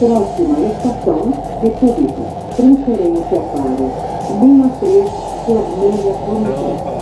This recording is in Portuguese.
Próxima estação, República. Transferência para linha 3, Cornelia Bonifácio.